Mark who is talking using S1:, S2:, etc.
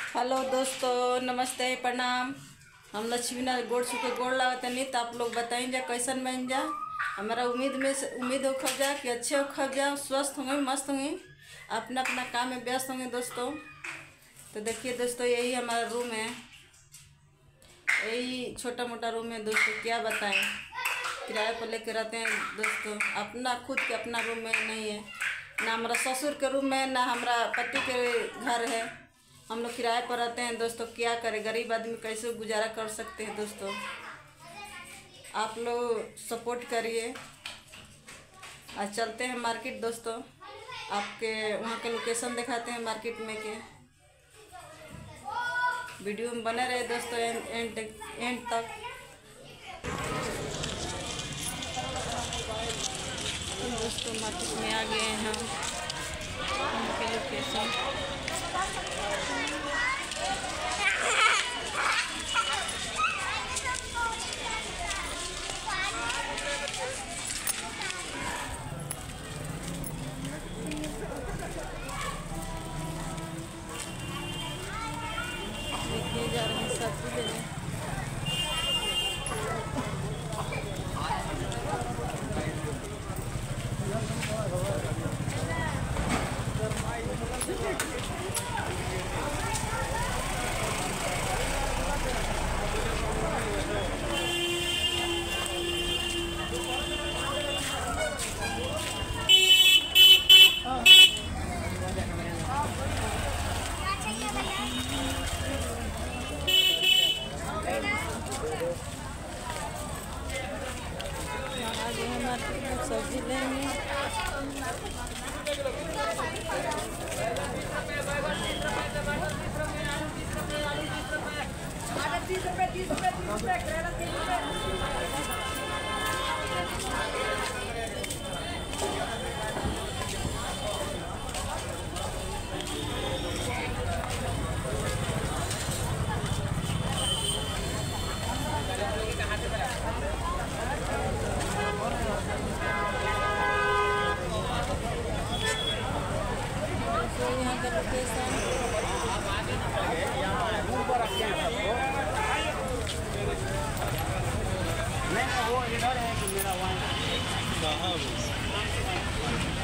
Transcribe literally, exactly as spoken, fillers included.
S1: Hello दोस्तों, नमस्ते, प्रणाम। हम लक्ष्मीनाथ गोड़ छुके गोड़ लागतनी। तो आप लोग बताइए कैसन बन जा। हमारा उम्मीद में से उम्मीद हो खब जा कि अच्छे हो खब जा, स्वस्थ होंगे, मस्त होंगे, अपना अपना काम में व्यस्त होंगे दोस्तों। तो देखिए दोस्तों, यही हमारा रूम है, यही छोटा मोटा रूम है दोस्तों। क्या बताएं, किराए पर लेके रहते हैं दोस्तों। अपना खुद के अपना रूम में नहीं है, ना हमारा ससुर के रूम में, ना हमारा पति के घर है। हम लोग किराए पर रहते हैं दोस्तों। क्या करें, गरीब आदमी कैसे गुजारा कर सकते हैं दोस्तों। आप लोग सपोर्ट करिए। आज चलते हैं मार्केट दोस्तों, आपके वहाँ के लोकेशन दिखाते हैं मार्केट में के। वीडियो में बने रहे दोस्तों एंड एंड एंड तक। दोस्तों मार्केट में आ गए हैं हम, वहाँ के लोकेशन। देखिए जा रहे हैं सब्जी लेने। सब्जी लेंगे। तीस रुपये तीस रुपये तीस रुपये करेला तीस रुपये। यहाँ का लोकेशन
S2: नहीं, वो इधर है कि मेरा वहाँ